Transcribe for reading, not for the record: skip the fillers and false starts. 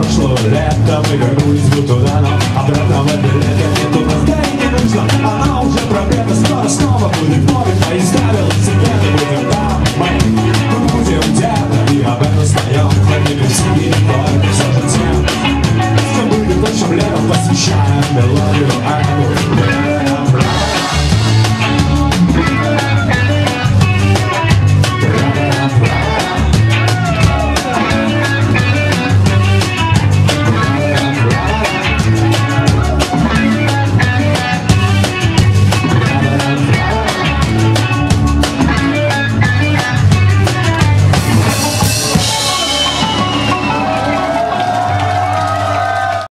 прошлого лета мы вернулись бы туда, но обратно в это лето нет